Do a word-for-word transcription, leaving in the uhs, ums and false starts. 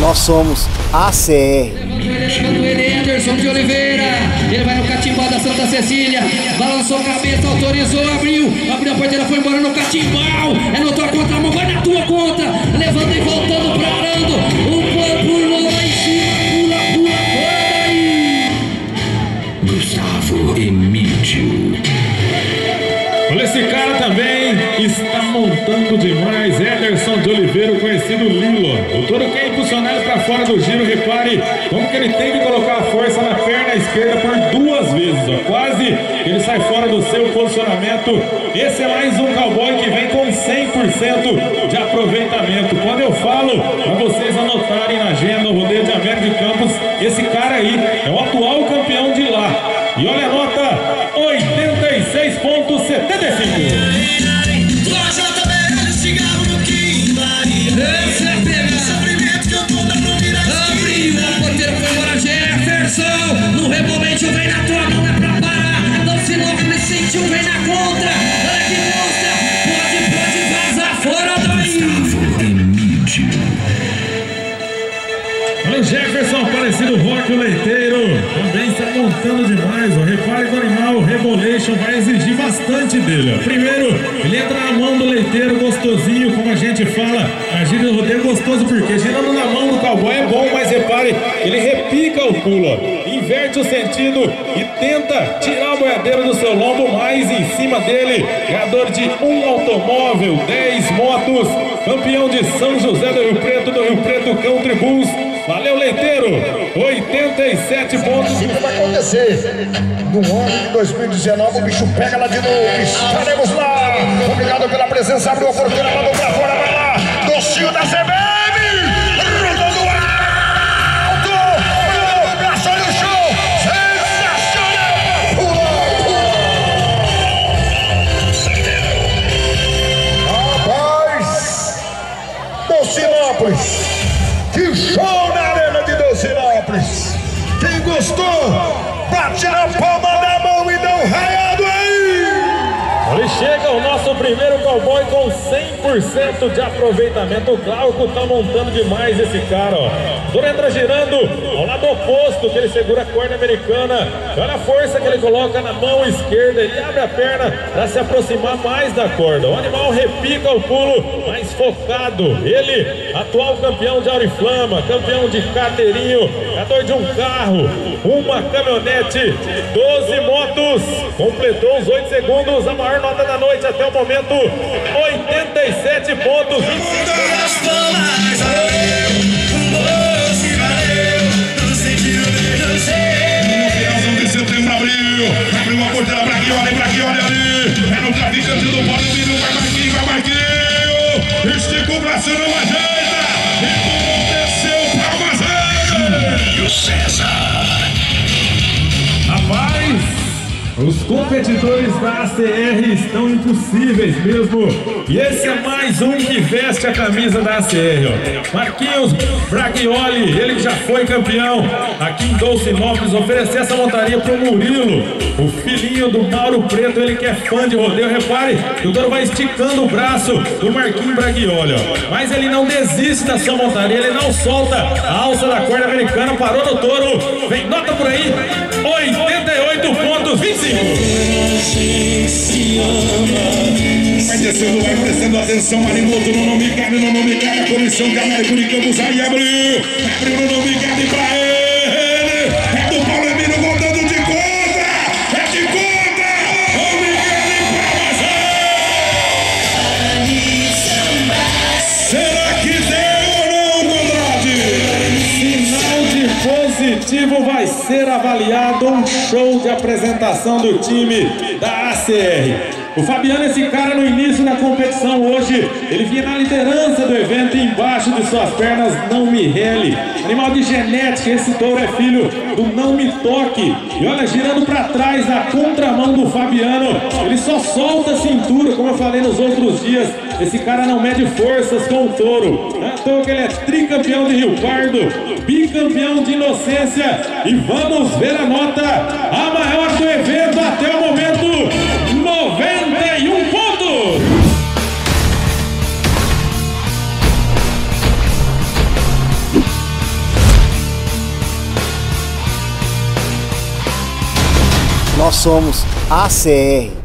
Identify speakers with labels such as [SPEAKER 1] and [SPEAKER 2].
[SPEAKER 1] nós somos A C R.
[SPEAKER 2] Ele, Anderson de Oliveira, ele vai no catimbal da Santa Cecília, balançou a cabeça, autorizou, abriu, abriu a porteira, foi embora no catimbal, é no tua contramão, vai na tua conta, levando e voltando pra Arando, o pô pulou lá em cima, pula, pula, pula aí.
[SPEAKER 3] Gustavo Emílio.
[SPEAKER 4] Olha, esse cara também está montando demais. Ederson de Oliveira, conhecido Lilo. O touro quer impulsionar ele para fora do giro. Repare como que ele tem que colocar a força na perna esquerda por duas vezes. Ó. Quase ele sai fora do seu posicionamento. Esse é mais um cowboy que vem com cem por cento de aproveitamento. Quando eu falo, para vocês anotarem na agenda, o rodeio de Américo de Campos, esse cara aí é o atual campeão de lá. E olha a nota, oitenta e seis vírgula setenta e cinco.
[SPEAKER 2] Abriu a porteira, foi embora Jefferson, no rebolente, vem na tua mão, é pra parar, não se louco, sentiu, vem na contra, olha que mostra, pode, pode vazar fora daí.
[SPEAKER 3] Gustavo Emílio.
[SPEAKER 4] Olha o Jefferson, parecido Rock, o leiteiro, também está montando demais, ó. Repare que o animal, o Rebolation, vai exigir bastante dele, ó. Primeiro, ele entra na mão do leiteiro, gostosinho, como a gente fala, a gíria do rodeio é gostoso, porque girando na mão do cowboy é bom, mas repare, ele repica o pulo, ó. Inverte o sentido e tenta tirar o boiadeiro do seu lombo, mais em cima dele, ganhador de um automóvel, dez motos, campeão de São José do Rio Preto, do Rio Preto Country Bulls. Valeu, leiteiro, oitenta e sete pontos.
[SPEAKER 5] O que vai acontecer? No ano de dois mil e dezenove, o bicho pega lá de novo. Estaremos lá. Obrigado pela presença. Abriu a porteira, mandou pra fora, vai lá. Docinho da C B M. Rodando alto. Olha o braço, olha o show. Sensacional. Rapaz. Docinópolis. Que show na arena de Docinópolis. Quem gostou, bate na palma da mão e dá um raiado aí.
[SPEAKER 4] Ele chega o nosso primeiro cowboy com cem por cento de aproveitamento. O Glauco tá montando demais esse cara, ó. O touro entra girando ao lado oposto, que ele segura a corda americana. Olha a força que ele coloca na mão esquerda. Ele abre a perna para se aproximar mais da corda. O animal repica o pulo, mais focado. Ele, atual campeão de Auriflama, campeão de carteirinho, ganhador de um carro, uma caminhonete, doze motos. Completou os oito segundos, a maior nota da noite até o momento, oitenta e sete pontos.
[SPEAKER 5] Abriu uma porteira pra aqui, olha pra aqui, olha ali. É no traficante do bolo, o menino vai Marquinho, vai Marquinho. Estica o braço, não ajeita. E tudo desceu pra Mazé.
[SPEAKER 3] E o César.
[SPEAKER 4] Rapaz, os competidores da A C R estão impossíveis mesmo. E esse é mais um que veste a camisa da A C R, ó. Marquinhos Bragioli, ele que já foi campeão aqui em Dolcinópolis, oferecer essa montaria pro Murilo, o filhinho do Mauro Preto, ele que é fã de rodeio. Repare que o touro vai esticando o braço do Marquinhos Bragioli, ó. Mas ele não desiste da sua montaria, ele não solta a alça da corda americana, parou no touro. Vem nota por aí, oitenta e oito pontos, vinte e cinco.
[SPEAKER 5] Vai descendo, vai prestando atenção, Marinoto, no nome cabe, no nome cabe, a comissão Canérico de Campos, aí abriu, abriu no nome cabe pra ele, é do Paulo Emílio voltando de conta, é de conta, o Miguel pra será que deu ou não, Condrade?
[SPEAKER 4] Sinal de positivo vai ser avaliado, um show de apresentação do time da A C R. O Fabiano, esse cara no início da competição hoje, ele vinha na liderança do evento e embaixo de suas pernas, Não Me Rele. Animal de genética, esse touro é filho do Não Me Toque. E olha, girando para trás na contramão do Fabiano, ele só solta a cintura, como eu falei nos outros dias. Esse cara não mede forças com o touro. Não é à toa que ele é tricampeão de Rio Pardo, bicampeão de Inocência. E vamos ver a nota, a maior do evento até o momento, noventa e um pontos.
[SPEAKER 1] Nós somos A C R.